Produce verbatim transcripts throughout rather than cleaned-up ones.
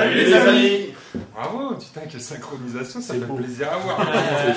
Salut les amis. Bravo, putain, quelle synchronisation, ça fait beau. plaisir à voir.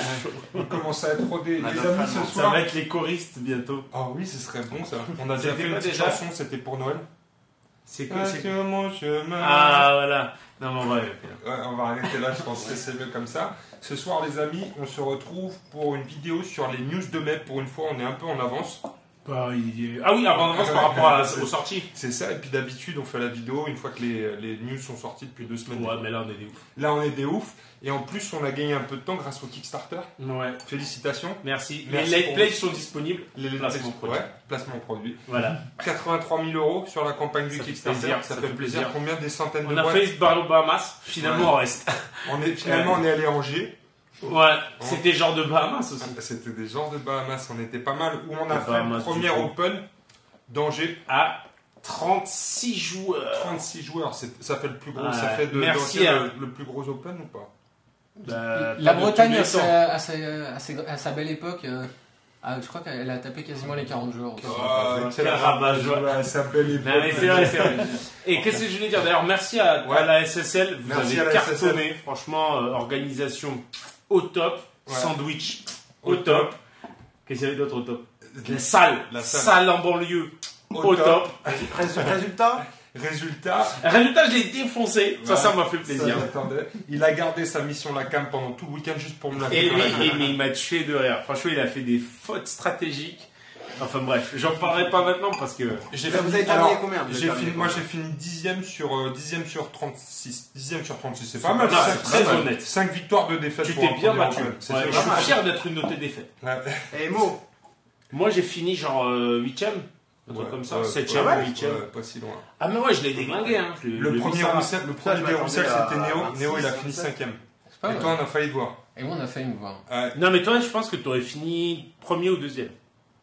On commence à être rodés. Les amis, ce Ça soir. va être les choristes bientôt. Ah oui, ce serait bon ça. On a déjà C'était fait une pas petite déjà chanson, c'était pour Noël. C'est Ah, que c'est que mon chemin. Ah voilà. Non mais on va Ouais, on va arrêter là, je pense que c'est mieux comme ça. Ce soir, les amis, on se retrouve pour une vidéo sur les news de mai. Pour une fois, on est un peu en avance. Bah, il est- Ah oui, avant d'avance par rapport à la- aux sorties. C'est ça, et puis d'habitude, on fait la vidéo une fois que les, les news sont sorties depuis deux semaines. Ouais, mais là on est des ouf. Là, on est des oufs. Et en plus, on a gagné un peu de temps grâce au Kickstarter. Ouais. Félicitations. Merci. Merci Les late pour- plays sont disponibles. Les Placement produit. Ouais, placement produit. Voilà. quatre-vingt-trois mille euros sur la campagne du Ça fait Kickstarter. plaisir, ça, ça fait fait plaisir. plaisir. Combien des centaines On de a boîtes fait ce bar au Bahamas. Finalement Ouais. on reste. on est, Finalement, on est allé à Angers. Ouais. C'était genre de Bahamas aussi. C'était des genres de Bahamas. On était pas mal. Où on a Les fait Bahamas, le premier du coup. Open d'Angers. À trente-six joueurs. trente-six joueurs. C'est- Ça fait le plus gros. Ouais. Ça fait de Merci d'Angers à- le, le plus gros Open ou pas? Bah, La pas de Bretagne, tous les à sa, temps. à, sa, à sa- à sa belle époque, euh, ah, je crois qu'elle a tapé quasiment les quarante joueurs. aussi. Ah, quel Caravaggio. rabat-joie, sa belle époque. Non mais c'est vrai, c'est vrai. Et qu'est-ce que je voulais dire d'ailleurs, merci à, Ouais. à la S S L, vous Merci avez à la S S L. cartonné, franchement, euh, organisation au top, Ouais. sandwich Au au top. Qu'est-ce qu'il y avait d'autre au top? La salle, La la salle. salle en banlieue au, top. Résultat, Résultat, Résultat, je l'ai défoncé, ça, Ouais. ça m'a fait plaisir. ça, j'attendais. Il a gardé sa mission la cam pendant tout le week-end juste pour me la Et faire. lui, et- mais il m'a tué de rire. Franchement, il a fait des fautes stratégiques. Enfin bref, j'en parlerai pas maintenant parce que. J'ai Là, vous fini- avez terminé alors, combien vous avez j'ai terminé fini- Moi combien j'ai fini dixième sur, euh, dixième sur trente-six. dixième sur trente-six, c'est C'est pas mal. pas mal, cinq- c'est très cinq- honnête. cinq victoires de défaite. Tu pour t'es un bien premier battu. Open. C'est Ouais, fait je pas suis mal. fier d'être une notée défaite. Ouais. Et Mo, Moi, j'ai fini genre huitième, un truc Ouais, comme ça, ouais, septième ouais, ou huitième. ouais, pas si loin. Ah mais ouais, je l'ai déglingué. Hein. Je l'ai- Le je l'ai premier mis ça. Roussel, le Ça, je premier des m'attendais Roussel, à c'était Néo. vingt-six, Néo, il a fini vingt-sept. cinquième. C'est pas Et mal. toi, on a failli te voir. Et moi, on a failli me voir. Ouais. Non mais toi, je pense que tu aurais fini premier ou deuxième.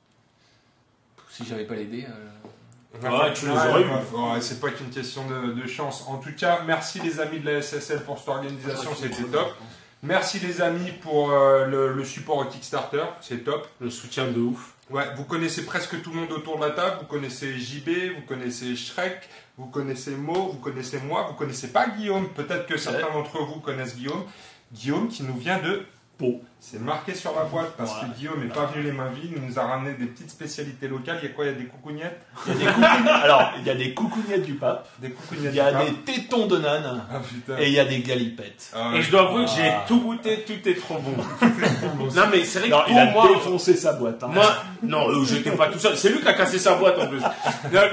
Si j'avais pas l'aider. Euh... Ouais, tu les Ouais, aurais eu. ouais, ouais, c'est pas qu'une question de, de chance. En tout cas, merci les amis de la S S L pour cette organisation, c'était top. Merci les amis pour euh, le, le support au Kickstarter, c'est top. Le soutien de ouf. Ouais, vous connaissez presque tout le monde autour de la table. Vous connaissez J B, vous connaissez Shrek, vous connaissez Mo, vous connaissez moi, vous connaissez pas Guillaume. Peut-être que certains d'entre vous connaissent Guillaume. Guillaume qui nous vient de Pau. C'est marqué sur la boîte parce Ouais. que Guillaume n'est pas venu les mains vides. Il nous a ramené des petites spécialités locales. Il y a quoi? Il y a des coucougnettes. Il y a des coucougnettes, alors, il y a des coucougnettes du pape, Des il coucougnettes. y a du des pape. tétons de nane Ah putain. et il y a des galipettes. Ah, Et je dois avouer que j'ai Ah. tout goûté, tout est trop bon. Non mais c'est vrai Alors, que il a pour moi, défoncé sa boîte. hein. moi, non, euh, j'étais pas tout seul. C'est lui qui a cassé sa boîte en plus. Donc,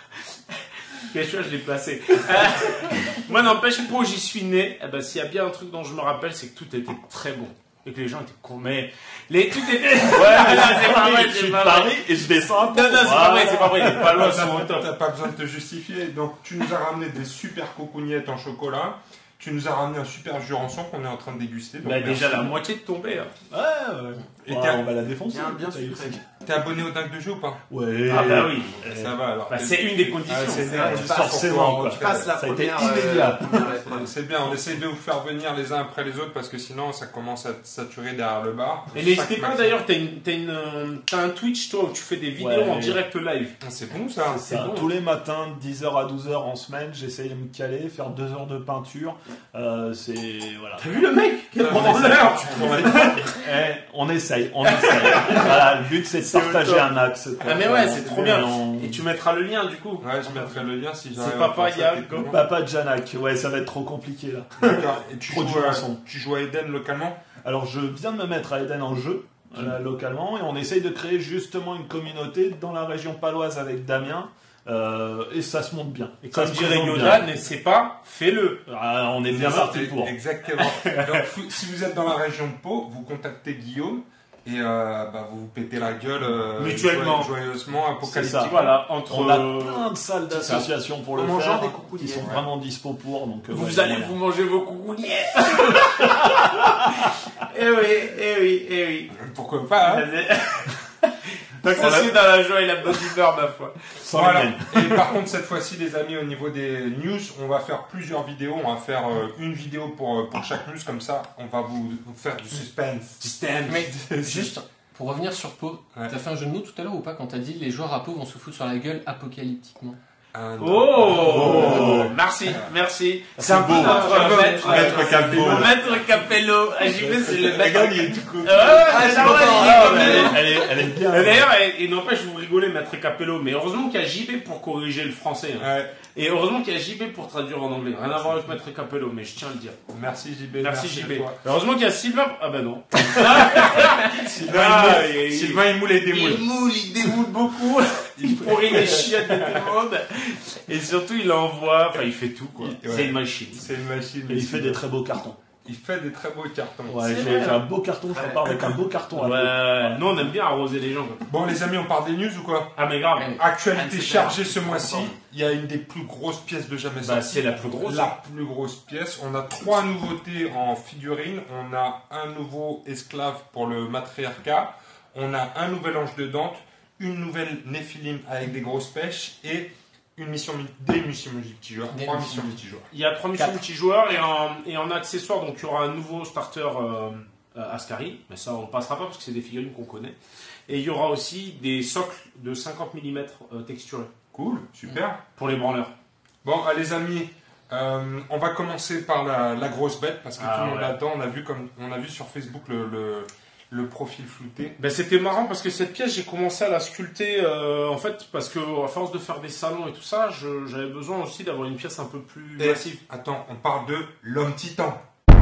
quel choix je l'ai placé. Euh, moi n'empêche, pour j'y suis né. Eh ben, s'il y a bien un truc dont je me rappelle, c'est que tout était très bon et que les gens étaient cons. Mais les tout était. Ouais, Ouais, non, c'est pas vrai, je c'est suis de pas vrai. Paris et je descends un peu. Non, non, c'est pas vrai, c'est pas vrai. Les palois sont au top. T'as pas besoin de te justifier. Donc, tu nous as ramené des super coucougnettes en chocolat. Tu nous as ramené un super jurançon qu'on est en train de déguster. Donc, Bah, déjà merci. la moitié de tombée. Hein. Ouais, ouais. Et Ouais, t'as- on va la défoncer. bien, bien Ça y est, sucré. T'es abonné au Dingue de Jeu ou pas? Ouais. Ah bah oui. Ça va alors. Bah, c'est une des conditions. Ah, c'est Ouais, énorme. tu C'est passes forcément, pour toi, quoi. en Tu tout cas. passes la Ça a été première, immédiat. euh, première épreuve. C'est bien, on essaye de vous faire venir les uns après les autres parce que sinon ça commence à saturer derrière le bar. Et n'hésitez Chaque pas maxi- d'ailleurs, t'as une- t'as une, euh, t'as un Twitch toi où tu fais des vidéos Ouais. en direct live. Ah, c'est bon ça. C'est ça. Tous les matins, de dix heures à douze heures en semaine, j'essaye de me caler, faire deux heures de peinture. Euh, c'est. Voilà. T'as vu le mec? Quel On branleur! essaye, tu travailles. Eh, on essaye, on essaye. Voilà, le but c'est de C'est partager au top. un axe. quoi. Ah mais ouais, c'est trop bien. On- Et tu mettras le lien du coup. Ouais, je mettrai le lien si j'arrive. C'est à Papa faire ça Yann, techniquement. Papa de Janak, ouais, ça va être trop compliqué là. D'accord. Et tu Trop de joues, à, chansons. tu joues à Eden localement? Alors je viens de me mettre à Eden en jeu, euh, localement, et on essaye de créer justement une communauté dans la région paloise avec Damien, euh, et ça se monte bien. Et Ça comme se dirait présente Yoda, bien. ne sais pas, fais-le. Ah, on est bien parti pour. Exactement. Donc, fou- si vous êtes dans la région de Pau, vous contactez Guillaume et euh, bah, vous vous pétez la gueule euh, Mutuellement. joye- joyeusement, apocalyptique. ça. Voilà, entre. On a euh, plein de salles d'association pour le En mangeant faire, des qui coucougnettes. sont vraiment dispo pour. Donc, euh, Vous ouais, allez voilà. vous manger vos coucougnettes. Eh oui, eh oui, eh oui. Pourquoi pas hein. Donc ça c'est dans la joie et la bonne humeur ma foi. Sans Voilà. les mêmes. Et par contre, cette fois-ci, les amis, au niveau des news, on va faire plusieurs vidéos. On va faire euh, une vidéo pour, euh, pour chaque news, comme ça, on va vous, vous faire du suspense. Mais juste, pour revenir sur Pau, Ouais. t'as fait un jeu de mots tout à l'heure ou pas quand t'as dit les joueurs à Pau vont se foutre sur la gueule apocalyptiquement? Un Oh, merci, merci. C'est un peu beau. notre Ah, bon, maître, Maître Capello. le maître Capello. Ah, J B, c'est le maître. Regarde, il est tout cool. Ouais, ouais, ça va, il est Ah, comme mais elle, nous. est, elle, est, elle est bien. Et D'ailleurs, et, et n'empêche, vous rigolez, maître Capello, mais heureusement qu'il y a J B pour corriger le français. Hein. Ouais. Et heureusement qu'il y a J B pour traduire en anglais. Rien à voir avec maître Capello, mais je tiens à le dire. Merci J B. Merci, J à B. toi. Heureusement qu'il y a Sylvain. Ah bah non. Sylvain, Ah, il moule. il- Sylvain, il moule et démoule. Il moule, il démoule beaucoup. Il pourrit les chiottes de tout le monde. Et surtout, il envoie. Enfin, il fait tout, quoi. Il- ouais. C'est une machine. C'est une machine. Et il fait des très beaux cartons. Il fait des très beaux cartons. Ouais, C'est j'ai vrai. j'ai un beau carton, je repars avec un beau carton à Ouais, nous on aime bien arroser les gens. Quoi. Bon, les amis, on parle des news ou quoi? Ah, mais grave. Actualité c'est chargée clair. ce mois-ci. Il y a une des plus grosses pièces de jamais Bah, sorties. c'est la plus grosse. La plus grosse pièce. On a trois nouveautés en figurines. On a un nouveau esclave pour le matriarcat. On a un nouvel ange de Dante. Une nouvelle Néphilim avec des grosses pêches. Et une mission, des missions multijoueurs. Des Trois missions. missions multijoueurs. Il y a trois missions Quatre. multijoueurs et en, et en accessoire, donc il y aura un nouveau starter euh, euh, Ascari, mais ça on passera pas parce que c'est des figurines qu'on connaît. Et il y aura aussi des socles de cinquante millimètres euh, texturés Cool, super. pour les branleurs. Bon, ah, les amis, euh, on va commencer par la, la grosse bête parce que Ah, tout le monde ouais. l'attend. On a vu comme on a vu sur Facebook le, le, le profil flouté. Ben, c'était marrant parce que cette pièce, j'ai commencé à la sculpter euh, en fait parce que à force de faire des salons et tout ça, je- j'avais besoin aussi d'avoir une pièce un peu plus Et- massive. Attends, on parle de l'homme titan.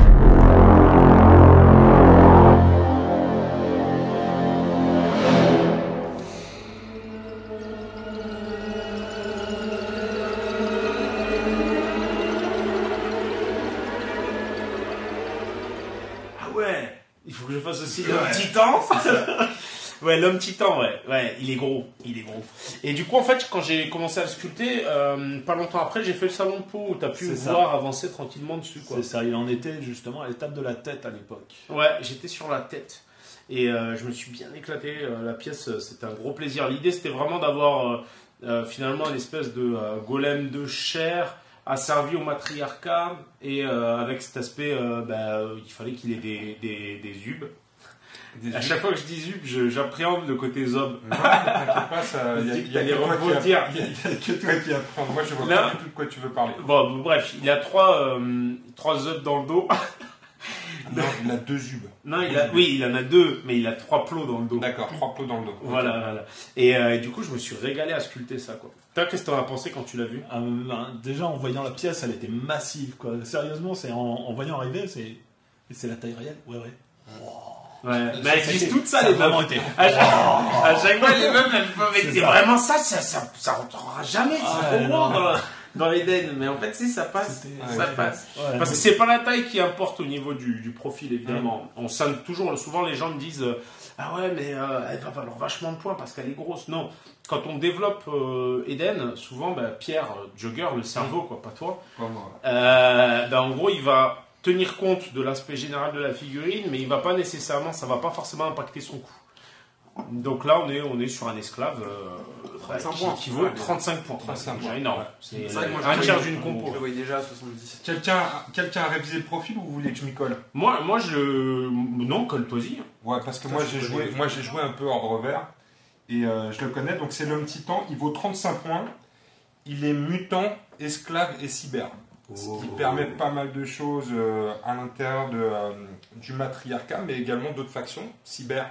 Ah ouais, il faut que je fasse aussi l'homme titan. Ouais, l'homme titan, ouais, ouais, il est gros, il est gros. Et du coup, en fait, quand j'ai commencé à le sculpter, euh, pas longtemps après, j'ai fait le salon de Pau où t'as pu C'est me ça. voir avancer tranquillement dessus, quoi. C'est ça, il en était justement à l'étape de la tête à l'époque. Ouais, j'étais sur la tête. Et euh, je me suis bien éclaté. euh, la pièce, euh, c'était un gros plaisir. L'idée, c'était vraiment d'avoir euh, euh, finalement une espèce de euh, golem de chair asservi au matriarcat. Et euh, avec cet aspect, euh, bah, euh, il fallait qu'il ait des, des, des ubes. Des À chaque fois que je dis ubes, je- j'appréhende le côté zob. Non, t'inquiète pas, ça. Il y a, Je dis il que y a t'allais que toi qui rebondir. a- il y a- il y a que toi qui apprends. Moi, je vois Là- pas du tout de quoi tu veux parler. Bon, bref, il a trois, euh, trois œufs dans le dos. Non, il a deux ubes. Non, il a, oui, il en a deux, mais il a trois plots dans le dos. D'accord, trois plots dans le dos. Voilà, voilà. Et euh, du coup, je me suis régalé à sculpter ça, quoi. Toi, qu'est-ce que t'en as pensé quand tu l'as vu? Euh, ben, déjà en voyant la pièce, elle était massive quoi. Sérieusement, c'est en, en voyant arriver, c'est et c'est la taille réelle. Ouais ouais. Ouais, mais elles disent été- toutes ça, ça a les vraiment meufs. été. À chaque, à chaque fois, les meufs, elles font, mais C'est c'est ça. vraiment ça, ça, ça, ça rentrera jamais, Ah, c'est trop ouais, gros non. dans, dans l'Eden. Mais en fait, si, ça passe. C'était- Ça ouais. passe. Ouais, Parce que c'est pas la taille qui importe au niveau du, du profil, évidemment. On scinde toujours, souvent les gens me disent euh, ah ouais, mais euh, elle va valoir vachement de points parce qu'elle est grosse. Non, quand on développe euh, Eden, souvent, bah, Pierre, euh, Jogger, le cerveau, quoi, pas toi, Comme moi. euh, bah, en gros, il va tenir compte de l'aspect général de la figurine, mais il va pas nécessairement, ça va pas forcément impacter son coût. Donc là, on est, on est sur un esclave euh, bah, trente-cinq qui, points. qui vaut Ouais, trente-cinq points. trente-cinq C'est points. déjà énorme. Ouais. C'est C'est vrai que moi, un je tiers le d'une voyais- compo. Je le voyais déjà à soixante-dix. Quelqu'un quelqu'un a révisé le profil ou vous voulez que je m'y colle? Moi, moi, je. Non, colle-toi-y. Ouais, parce que Ça, moi je j'ai connais. joué, moi j'ai joué un peu ordre vert et euh, je le connais. Donc c'est l'homme titan. Il vaut trente-cinq points. Il est mutant, esclave et cyber. Ce qui permet pas mal de choses euh, à l'intérieur de, euh, du matriarcat, mais également d'autres factions. Cyber.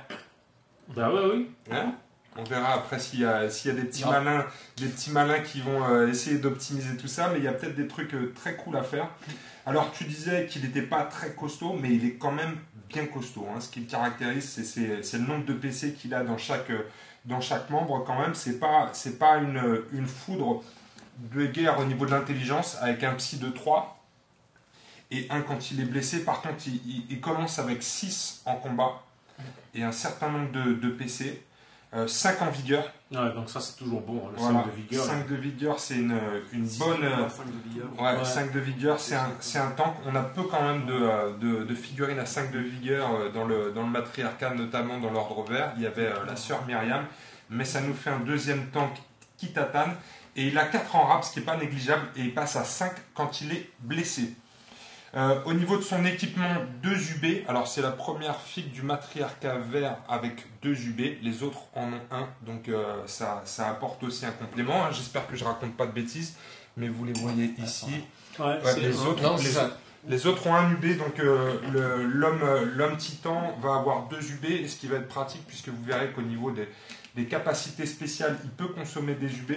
Bah ouais, oui. Hein, on verra après s'il y a, s'il y a des petits Ah. malins, des petits malins qui vont euh, essayer d'optimiser tout ça, mais il y a peut-être des trucs euh, très cool à faire. Alors tu disais qu'il n'était pas très costaud, mais il est quand même bien costaud. Hein. Ce qui le caractérise, c'est, c'est, c'est le nombre de P C qu'il a dans chaque, euh, dans chaque membre. Quand même, c'est pas, c'est pas une, une foudre de guerre au niveau de l'intelligence avec un psy de trois et un quand il est blessé. Par contre, il, il- il commence avec six en combat et un certain nombre de, de P C. Euh, cinq en vigueur. Ouais, donc ça, c'est toujours bon. hein, Le Voilà. cinq de vigueur. cinq de vigueur, c'est une, une six bonne. euh, cinq de vigueur. Ouais, Ouais. cinq de vigueur, c'est un, c'est un tank. On a peu quand même de, euh, de, de figurines à cinq de vigueur euh, dans le, dans le matriarcat, notamment dans l'ordre vert. Il y avait euh, la sœur Myriam, mais ça nous fait un deuxième tank Kitatan. Et il a quatre en rap, ce qui n'est pas négligeable, et il passe à cinq quand il est blessé. Euh, au niveau de son équipement, deux U B. Alors c'est la première figue du matriarcat vert avec deux U B. Les autres en ont un, donc euh, ça, ça apporte aussi un complément. Hein. J'espère que je raconte pas de bêtises, mais vous les voyez ici. Ouais, Ouais, c'est- les, autres, Non, les, c'est ça. les autres ont un U B, donc euh, le- l'homme euh, l'homme titan va avoir deux U B, et ce qui va être pratique puisque vous verrez qu'au niveau des, des capacités spéciales, il peut consommer des U B.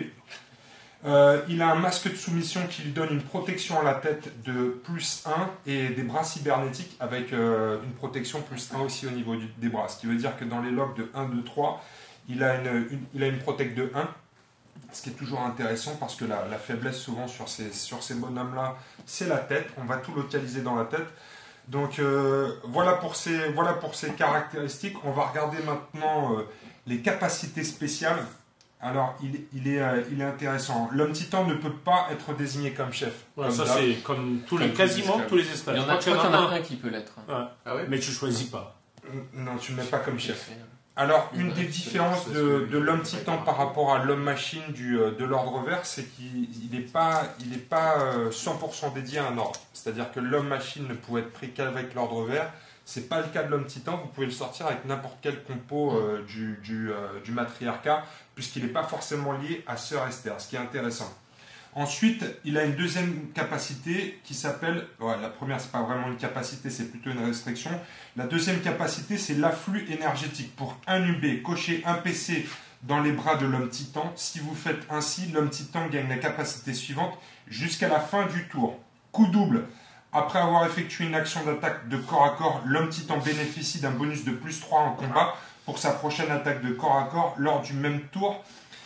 Euh, il a un masque de soumission qui lui donne une protection à la tête de plus un et des bras cybernétiques avec euh, une protection plus un aussi au niveau du- des bras. Ce qui veut dire que dans les logs de un, deux, trois, il a une, une- il a une protect de un. Ce qui est toujours intéressant parce que la, la faiblesse souvent sur ces, sur ces bonhommes-là, c'est la tête. On va tout localiser dans la tête. Donc euh, voilà, pour ces, voilà pour ces caractéristiques. On va regarder maintenant euh, les capacités spéciales. Alors il, il, est, euh, il est intéressant. L'homme titan ne peut pas être désigné comme chef. Ouais, comme ça d'hab. c'est comme tous les, Comme tous les quasiment esclaves. tous les Il esclaves. y Je en a, crois je qu'il y crois en qu'il y en a a un. un qui peut l'être. Ouais. Ah ouais Mais tu choisis pas. Non, tu ne mets pas comme chef. Chef. Alors, Il y en une a des qui se différences laissent de, celui de qui l'homme est titan pas par rapport à l'homme machine du, euh, de l'ordre vert, c'est qu'il n'est pas, il est pas euh, cent pour cent dédié à un ordre. C'est-à-dire que l'homme machine ne pouvait être pris qu'avec l'ordre vert. C'est pas le cas de l'homme titan. Vous pouvez le sortir avec n'importe quel compo euh, du, du, euh, du matriarcat, puisqu'il n'est pas forcément lié à Sœur Esther, ce qui est intéressant. Ensuite, il a une deuxième capacité qui s'appelle, ouais, la première c'est pas vraiment une capacité, c'est plutôt une restriction. La deuxième capacité, c'est l'afflux énergétique. Pour un U B, cocher un P C dans les bras de l'homme titan. Si vous faites ainsi, l'homme titan gagne la capacité suivante jusqu'à la fin du tour. Coup double. Après avoir effectué une action d'attaque de corps à corps, l'homme titan bénéficie d'un bonus de plus trois en combat pour sa prochaine attaque de corps à corps lors du même tour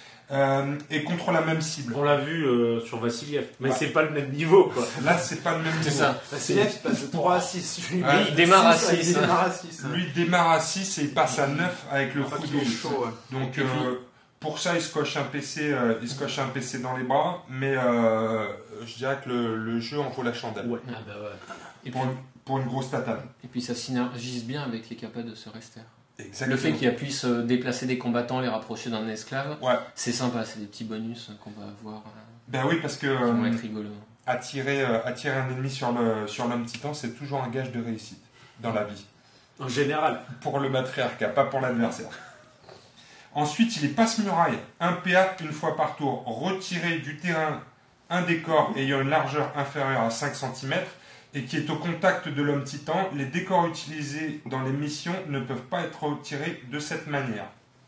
euh, et contre la même cible. On l'a vu euh, sur Vassiliev, mais Ouais. c'est pas le même niveau quoi. Là, c'est pas le même C'est niveau. ça. Vassiliev, il passe de trois à six. Lui, Ouais, il démarre à six, ouais, six, Il hein. démarre à six. Lui démarre à six et il passe à neuf avec le Enfin, coup qu'il est double. chaud, ouais. Donc Et puis- euh, pour ça, il se coche un P C, euh, il se coche un P C dans les bras, mais euh, je dirais que le, le jeu en vaut la chandelle. Ouais. Ah bah ouais. Et puis, Pour, une, pour une grosse tatane. et puis ça synergise bien avec les capas de Sœur Esther. Exactement. Le fait qu'il puisse euh, déplacer des combattants, les rapprocher d'un esclave, Ouais. c'est sympa, c'est des petits bonus qu'on va avoir euh, Ben oui, parce que qui vont euh, être rigolos. attirer, euh, attirer un ennemi sur le sur l'homme titan, c'est toujours un gage de réussite dans la vie. En général. Pour le matriarcat, pas pour l'adversaire. Ensuite, il est passe-muraille. Un P A une fois par tour. Retirer du terrain un décor ayant une largeur inférieure à cinq centimètres et qui est au contact de l'homme titan. Les décors utilisés dans les missions ne peuvent pas être retirés de cette manière.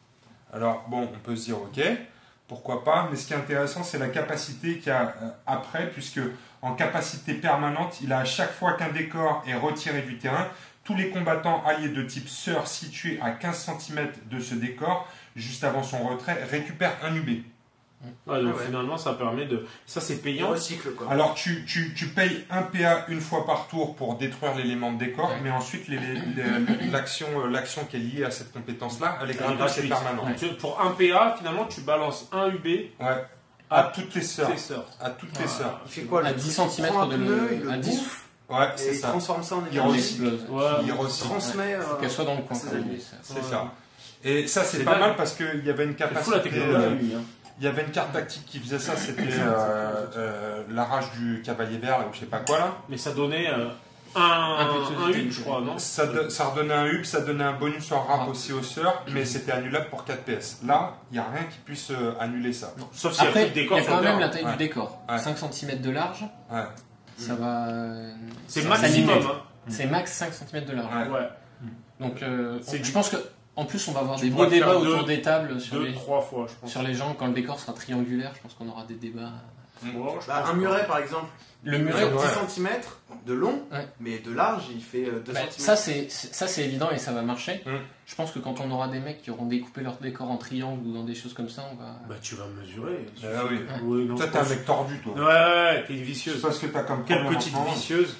Alors, bon, on peut se dire, ok, pourquoi pas, mais ce qui est intéressant, c'est la capacité qu'il y a euh, après, puisque en capacité permanente, il a à chaque fois qu'un décor est retiré du terrain, tous les combattants alliés de type sœur situés à quinze centimètres de ce décor, juste avant son retrait, récupèrent un U B. Ouais, donc Ah ouais. finalement ça permet de. Ça c'est Il payant. recycle quoi. Alors tu, tu, tu payes un P A une fois par tour pour détruire l'élément de décor, Ouais. mais ensuite les- les- les- l'action euh, l'action qui est liée à cette compétence-là, elle est Elle est gratuite et gratuite. permanente. Donc, tu- pour un P A, finalement tu balances un U B Ouais. à À toutes les sœurs. tes sœurs. À toutes les Ah. sœurs. Il fait quoi À le dix truc centimètres Il prend un de pneu, le- il le à dix. bouffe, Ouais, et c'est il ça. transforme ça en Il énergie. recycle. explose. Ouais. Il Il recycle. transmet. Faut euh, qu'elle soit dans le coin c'est quand même. alliés. ça. C'est Ouais. ça. Et ça, c'est C'est pas dingue. mal parce qu'il y avait une C'est fou capacité. la technologie. euh, lui, hein. Il y avait une carte tactique qui faisait ça, c'était euh, euh, la rage du cavalier vert, là, ou je sais pas quoi là. Mais ça donnait euh, un, Un petit un truc. U, je crois, non Ça, do- ça redonnait un hub, ça donnait un bonus en rap Ah. aussi aux sœurs, mais c'était annulable pour quatre P S. Là, il n'y a rien qui puisse euh, annuler ça. Sauf s'il y a Après, plus de il y décor a sur quand le même terrain. la taille Ouais. du décor. Ouais. cinq centimètres de large, Ouais. ça va. euh, C'est ça maximum. s'aligne. Hein. C'est max cinq centimètres de large. Ouais. Ouais. Donc, euh, C'est je du- pense que en plus, on va avoir Tu des pourrais beaux débats faire autour deux- des tables sur Deux, les, trois fois, je pense. sur les gens quand le décor sera triangulaire. Je pense qu'on aura des débats. Bon, je Bah, pense un pas. muret par exemple. Le Il muret, fait ouais. dix centimètres de long, Ouais. mais de large, il fait euh, deux bah, centimètres. ça c'est c'est- ça c'est évident et ça va marcher. Mm. Je pense que quand on aura des mecs qui auront découpé leur décor en triangle ou dans des choses comme ça, on va. Bah, tu vas mesurer. Ah oui. Oui, non, Toi, je t'es un pense- mec tordu, toi. Ouais, ouais, t'es une Je sais vicieuse. pas ce que t'as comme Quelle problème en petite ce moment. vicieuse.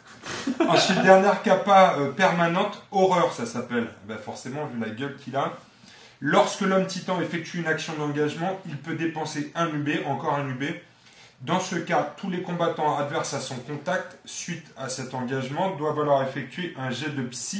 Ensuite, dernière capa euh, permanente, horreur, ça s'appelle. Bah, forcément, vu la gueule qu'il a. Lorsque l'homme titan effectue une action d'engagement, il peut dépenser un U B, encore un U B. Dans ce cas, tous les combattants adverses à son contact, suite à cet engagement, doivent alors effectuer un jet de psy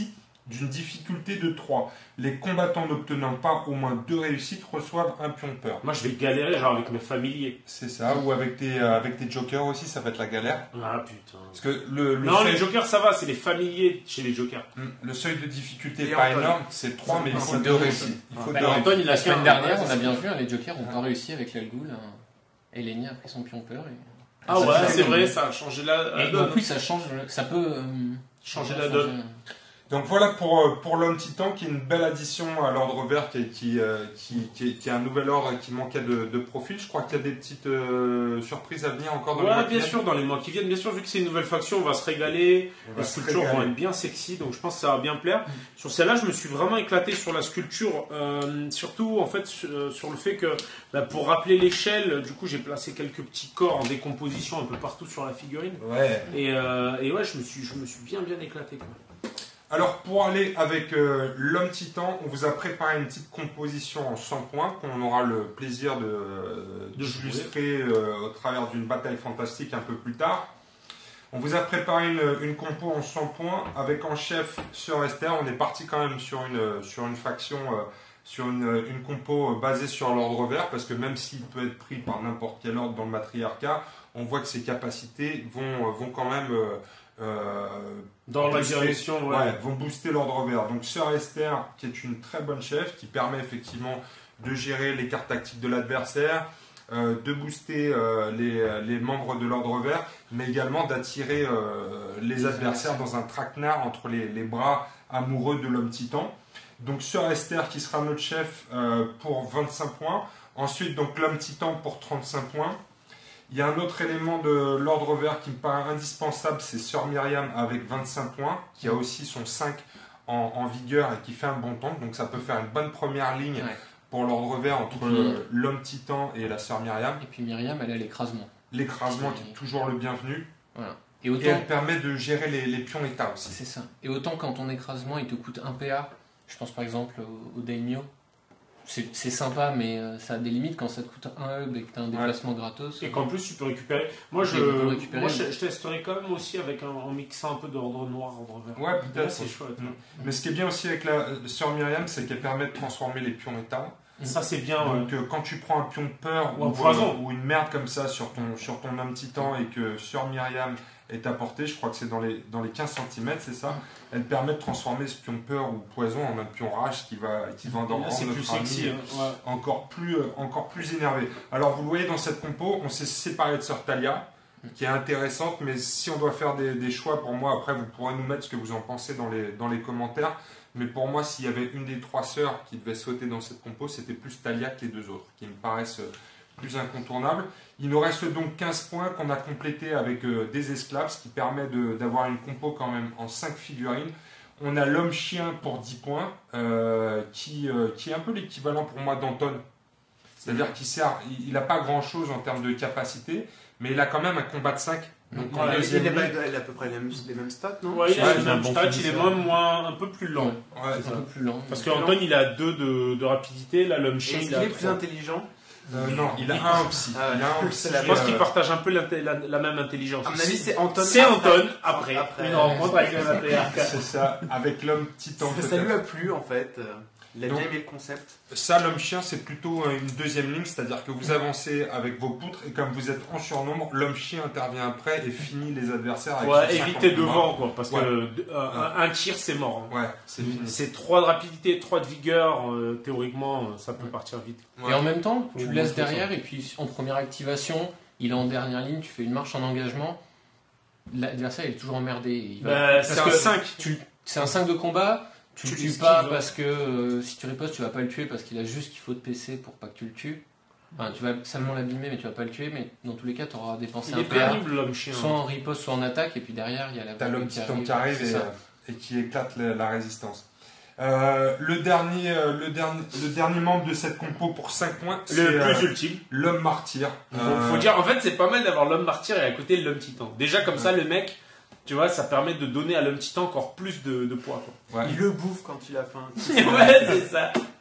d'une difficulté de trois. Les combattants n'obtenant pas au moins deux réussites reçoivent un pion de peur. Moi, je vais galérer, genre avec mes familiers. C'est ça, ou avec tes, euh, avec tes jokers aussi, ça va être la galère. Ah putain. Parce que le, le, Non, seuil, les jokers, ça va, c'est les familiers chez les jokers. Hmm, le seuil de difficulté Et n'est pas Anton. énorme, c'est trois, mais il faut c'est deux deux réussites. Il faut Bah, deux réussites. Anton, il a La semaine qu'un- dernière, ouais, on a c'est bien ça. vu, hein, les jokers n'ont pas réussi avec l'Algoul. Hein. Eleni a pris son pion peur. Et... Ah ouais, Ça, c'est vrai, ça a changé la, la Et donne. en plus, ça change, ça peut euh, Changer ça la change, donne. euh, Donc voilà pour, euh, pour l'homme titan qui est une belle addition à l'ordre vert qui, est- qui, euh, qui, qui, est, qui est un nouvel ordre qui manquait de, de profil. Je crois qu'il y a des petites euh, surprises à venir encore dans les mois Ouais, qui bien viennent. sûr, dans les mois qui viennent, bien sûr, vu que c'est une nouvelle faction, on va se régaler. On va Les se sculptures vont régaler. être bien sexy, donc je pense que ça va bien plaire. Sur celle-là, je me suis vraiment éclaté sur la sculpture, euh, surtout en fait sur, euh, sur le fait que, bah, pour rappeler l'échelle, du coup, j'ai placé quelques petits corps en décomposition un peu partout sur la figurine. Ouais. Et, euh, et ouais, je me suis, je me suis bien bien éclaté. Quoi. Alors pour aller avec euh, l'homme titan, on vous a préparé une petite composition en cent points qu'on aura le plaisir de, De d'illustrer euh, au travers d'une bataille fantastique un peu plus tard. On vous a préparé une, une compo en cent points avec en chef Sœur Esther. On est parti quand même sur une, sur une faction, euh, sur une, une compo euh, basée sur l'ordre vert parce que même s'il peut être pris par n'importe quel ordre dans le matriarcat, on voit que ses capacités vont, vont quand même... Euh, euh, Dans la booster- direction, ouais. ouais, vont booster l'ordre vert. Donc Sœur Esther, qui est une très bonne chef, qui permet effectivement de gérer les cartes tactiques de l'adversaire, euh, de booster euh, les, les membres de l'ordre vert, mais également d'attirer euh, les adversaires dans un traquenard entre les, les bras amoureux de l'homme titan. Donc Sœur Esther qui sera notre chef euh, pour vingt-cinq points. Ensuite donc l'homme titan pour trente-cinq points. Il y a un autre élément de l'ordre vert qui me paraît indispensable, c'est Sœur Myriam avec vingt-cinq points, qui a aussi son cinq en, en vigueur et qui fait un bon temps. Donc ça peut faire une bonne première ligne Ouais. pour l'ordre vert entre Et puis- euh, l'homme titan et la Sœur Myriam. Et puis Myriam, elle a l'écrasement. L'écrasement qui est toujours le bienvenu. Et Et autant, elle permet de gérer les, les pions état aussi. c'est ça. Et autant quand ton écrasement, il te coûte un P A, je pense par exemple au, au Daimyo, c'est c'est sympa, mais euh, ça a des limites quand ça te coûte un hub et que tu as un déplacement gratos. Et qu'en plus, tu peux récupérer. Moi, je, Et tu peux récupérer. moi, je, je testerai quand même aussi avec un, en mixant un peu d'ordre noir, ordre vert. Ouais, Là, peut-être. c'est chouette. Mm. Mais ce qui est bien aussi avec la euh, Sœur Myriam, c'est qu'elle permet de transformer les pions état. Ça, c'est bien. Ouais. Donc euh, quand tu prends un pion de peur Ou un ou, poison. euh, ou une merde comme ça sur ton, sur ton homme titan et que Sœur Myriam est à portée, je crois que c'est dans les, dans les quinze centimètres, c'est ça, elle permet de transformer ce pion de peur ou poison en un pion rage qui va, qui va Là, rendre c'est notre plus sexy. ami hein. Ouais. encore, plus, euh, encore plus énervé. Alors vous le voyez dans cette compo, on s'est séparé de Sœur Talia, qui est intéressante, mais si on doit faire des, des choix, pour moi, après vous pourrez nous mettre ce que vous en pensez dans les, dans les commentaires. Mais pour moi, s'il y avait une des trois sœurs qui devait sauter dans cette compo, c'était plus Talia que les deux autres, qui me paraissent euh, plus incontournables. Il nous reste donc quinze points qu'on a complétés avec euh, des esclaves, ce qui permet de- d'avoir une compo quand même en cinq figurines. On a l'homme chien pour dix points, euh, qui, euh, qui est un peu l'équivalent pour moi d'Anton. C'est-à-dire qu'il sert, il n'a pas grand-chose en termes de capacité, mais il a quand même un combat de cinq. Donc en Voilà, Il deuxième a, ligne, il a à peu près les mêmes, les mêmes stats, non Ouais, il a Ouais, le c'est un même bon stat, il est finisseur. même moins, un peu plus lent. Ouais. ouais, C'est un peu plus lent. Parce qu'Anton, il a deux de, de rapidité, là, l'homme Et chien, est-ce il a qu'il est plus trois. intelligent Euh, non, il a un psy. Ah ouais. Il a un psy. C'est la Je pense euh, qu'ils partagent un peu l'inté- la, la même intelligence. À mon avis, c'est Anton. C'est après. Anton, après, Après. une rencontre avec le matriarcat. C'est ça, avec l'homme titan. Ça, ça lui a plu en fait. euh, Il a Donc- bien aimé le concept. Ça, l'homme chien, c'est plutôt euh, une deuxième ligne, c'est-à-dire que vous avancez avec vos poutres et comme vous êtes en surnombre, l'homme chien intervient après et finit les adversaires avec Ouais, son cinquante éviter combats. devant, quoi, parce Ouais. que euh, un, un tir, c'est mort. hein. Ouais, c'est fini. C'est trois de rapidité, trois de vigueur, euh, théoriquement, euh, ça peut partir vite. Ouais. Et en même temps, tu Faut le laisses montrer ça. derrière et puis en première activation, il est en dernière ligne, tu fais une marche en engagement, l'adversaire il est toujours emmerdé. Il va- Bah, parce c'est un que cinq. tu- C'est un cinq de combat, tu Tu le tues l'esquives, pas hein. parce que euh, si tu ripostes tu vas pas le tuer parce qu'il a juste qu'il faut te P C pour pas que tu le tues. Enfin, tu vas seulement l'abîmer mais tu vas pas le tuer, mais dans tous les cas tu auras dépensé Il un est P A, pénible, l'homme chien. soit en riposte soit en attaque et puis derrière il y a la T'as vague l'homme qui titan arrive. qui arrive c'est et, ça. euh, et qui éclate la, la résistance. Euh, le, dernier, euh, le, dernier, le dernier membre de cette compo pour cinq points, c'est Le plus euh, ultime. l'homme martyr. Faut, Euh, faut dire, en fait, c'est pas mal d'avoir l'homme martyr et à côté l'homme titan. Déjà, comme ça, le mec, tu vois, ça permet de donner à l'homme titan encore plus de, de poids. Quoi. ouais. Il le bouffe quand il a faim. ouais, c'est ça.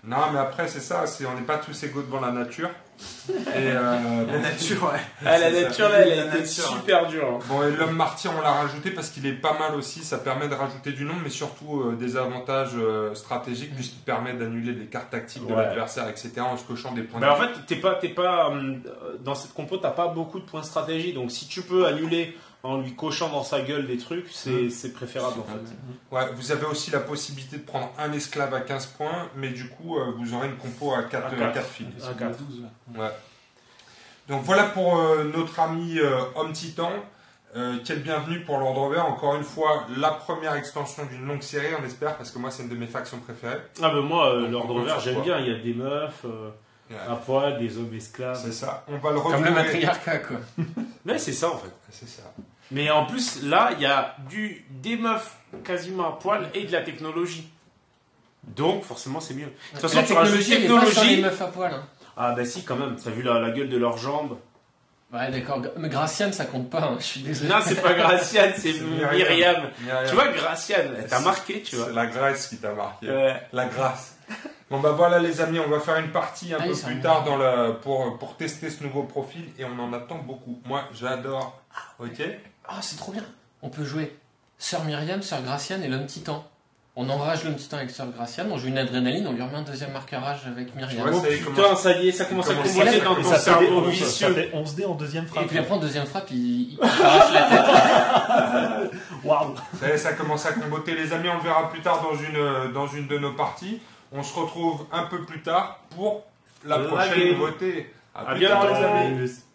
Non, mais après, c'est ça, c'est, on n'est pas tous égaux devant la nature. Et, euh, La nature, ouais. Ah, la c'est nature, ça. là, elle a La été nature. super dure. hein. Bon, et l'homme martyr, on l'a rajouté parce qu'il est pas mal aussi. Ça permet de rajouter du nombre, mais surtout euh, des avantages euh, stratégiques, puisqu'il permet d'annuler les cartes tactiques de Ouais. l'adversaire, et cetera, en se cochant des points Bah, en de fait, t'es pas, t'es pas, euh, dans cette compo, t'as pas beaucoup de points de stratégie. Donc, si tu peux annuler en lui cochant dans sa gueule des trucs, c'est c'est préférable en fait. Ouais, vous avez aussi la possibilité de prendre un esclave à quinze points, mais du coup, euh, vous aurez une compo à quatre, À euh, quatre. quatre fils. À quatre. Ouais. Donc voilà pour euh, notre ami euh, Homme Titan, euh, qui est le bienvenu pour l'Ordre Vert. Encore une fois, la première extension d'une longue série, on espère, parce que moi, c'est une de mes factions préférées. Ah, bah moi, euh, Donc, l'ordre on vert, compte j'aime sur bien. Il y a des meufs euh, Ouais. à poil, des hommes esclaves. C'est ça. On va le Comme retrouver. le matriarcat, quoi. Mais c'est ça en fait. C'est ça. Mais en plus, là, il y a du, des meufs quasiment à poil et de la technologie. Donc, forcément, c'est mieux. De toute façon, la tu rajoutes technologie, elle est pas sur les technologie. meufs à poil. Hein. Ah, bah si, quand même. T'as vu la, la gueule de leurs jambes. Ouais, d'accord. Mais Graciane, ça compte pas, hein. Je suis désolé. Non, c'est pas Graciane, c'est C'est Myriam. Myriam. Myriam. Tu vois, Graciane, elle t'a marqué, tu vois. C'est la Grèce qui t'a marqué. Ouais. La grâce. Bon bah voilà les amis, on va faire une partie un Ah, peu ils sont plus bons. tard dans la, pour, pour tester ce nouveau profil et on en attend beaucoup. Moi j'adore. Ok. Ah, c'est trop bien. On peut jouer Sœur Myriam, Sœur Graciane et l'homme titan. On enrage l'homme titan avec Sœur Graciane, on joue une adrénaline, on lui remet un deuxième marqueur rage avec Myriam. Ouais, Oh ça y est, putain, commence- ça y est, ça commence à commence- commencer dans Et Et ton ça fait, des cerveau onze, ça vicieux. fait onze dés en deuxième Et frappe. puis après, en deuxième frappe, il, il arrache la tête. Waouh. Ça y est, ça commence à comboter les amis, on le verra plus tard dans une, euh, dans une de nos parties. On se retrouve un peu plus tard pour la La prochaine game. nouveauté. À À plus tard bientôt. les amis.